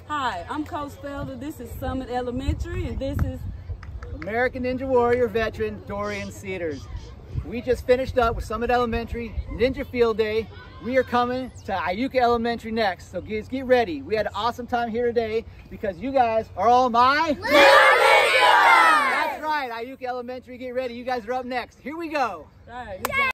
Hi, I'm Coach Felder. This is Summit Elementary, and this is American Ninja Warrior veteran Dorian Cedars. We just finished up with Summit Elementary Ninja Field Day. We are coming to Iuka Elementary next, so guys, get ready. We had an awesome time here today because you guys are all my little ninjas! That's right, Iuka Elementary, get ready. You guys are up next. Here we go. all right.